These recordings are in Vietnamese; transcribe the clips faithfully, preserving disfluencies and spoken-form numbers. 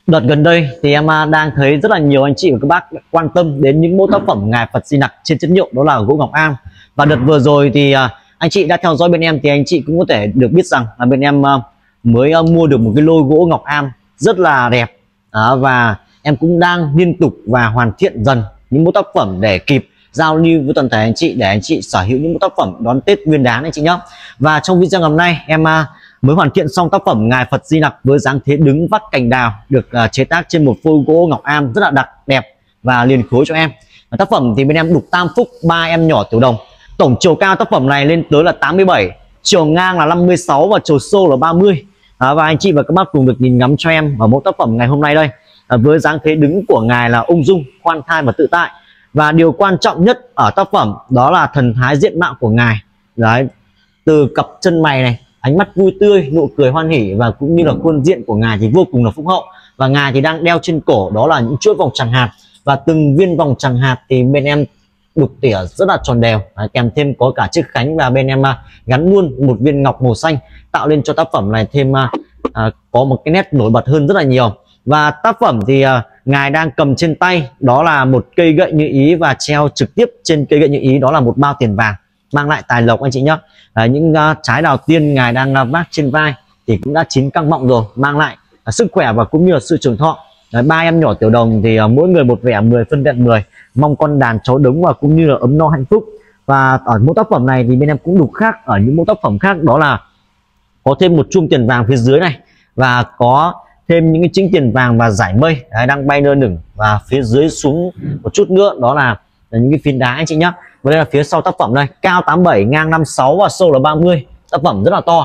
Đợt gần đây thì em à, đang thấy rất là nhiều anh chị và các bác quan tâm đến những mẫu tác phẩm ngài Phật Di Lặc trên chất liệu đó là gỗ ngọc am. Và đợt vừa rồi thì à, anh chị đã theo dõi bên em thì anh chị cũng có thể được biết rằng là bên em à, mới à, mua được một cái lô gỗ ngọc am rất là đẹp. à, và em cũng đang liên tục và hoàn thiện dần những mẫu tác phẩm để kịp giao lưu với toàn thể anh chị, để anh chị sở hữu những mẫu tác phẩm đón Tết Nguyên đán anh chị nhé. Và trong video ngày hôm nay em à, mới hoàn thiện xong tác phẩm ngài Phật Di Lặc với dáng thế đứng vắt cành đào, được uh, chế tác trên một phôi gỗ ngọc am rất là đặc đẹp và liền khối cho em. Và tác phẩm thì bên em đục tam phúc, ba em nhỏ tiểu đồng. Tổng chiều cao tác phẩm này lên tới là tám mươi bảy, chiều ngang là năm mươi sáu và chiều sâu là ba mươi. À, và anh chị và các bác cùng được nhìn ngắm cho em vào mẫu tác phẩm ngày hôm nay đây. À, với dáng thế đứng của ngài là ung dung, khoan thai và tự tại. Và điều quan trọng nhất ở tác phẩm đó là thần thái diện mạo của ngài. Đấy, từ cặp chân mày này, ánh mắt vui tươi, nụ cười hoan hỉ và cũng như là khuôn diện của ngài thì vô cùng là phúc hậu. Và ngài thì đang đeo trên cổ đó là những chuỗi vòng tràng hạt, và từng viên vòng tràng hạt thì bên em đục tỉa rất là tròn đều. Đấy, kèm thêm có cả chiếc khánh, và bên em à, gắn luôn một viên ngọc màu xanh, tạo lên cho tác phẩm này thêm à, à, có một cái nét nổi bật hơn rất là nhiều. Và tác phẩm thì à, ngài đang cầm trên tay đó là một cây gậy như ý, và treo trực tiếp trên cây gậy như ý đó là một bao tiền vàng mang lại tài lộc anh chị nhé. À, những uh, trái đào tiên ngài đang uh, vác trên vai thì cũng đã chín căng mọng rồi, mang lại uh, sức khỏe và cũng như là sự trường thọ. Đấy, ba em nhỏ tiểu đồng thì uh, mỗi người một vẻ, mười phân vẹn mười, mong con đàn cháu đống và cũng như là ấm no hạnh phúc. Và ở mẫu tác phẩm này thì bên em cũng đục khác ở những mẫu tác phẩm khác, đó là có thêm một chuông tiền vàng phía dưới này, và có thêm những cái chĩnh tiền vàng và giải mây đấy, đang bay lơ lửng, và phía dưới xuống một chút nữa đó là, là những cái phiến đá anh chị nhé. Và đây là phía sau tác phẩm đây, cao tám mươi bảy, ngang năm mươi sáu và sâu là ba mươi. Tác phẩm rất là to.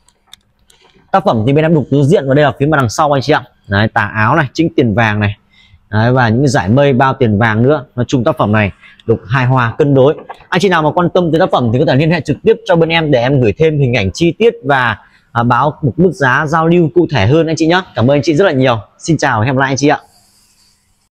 Tác phẩm thì bên em đục tứ diện, và đây là phía mặt đằng sau anh chị ạ. Đấy, tà áo này, chĩnh tiền vàng này. Đấy, và những giải mây bao tiền vàng nữa. Nói chung tác phẩm này đục hài hòa cân đối. Anh chị nào mà quan tâm tới tác phẩm thì có thể liên hệ trực tiếp cho bên em để em gửi thêm hình ảnh chi tiết và à, báo một mức giá giao lưu cụ thể hơn anh chị nhé. Cảm ơn anh chị rất là nhiều. Xin chào và hẹn gặp lại anh chị ạ.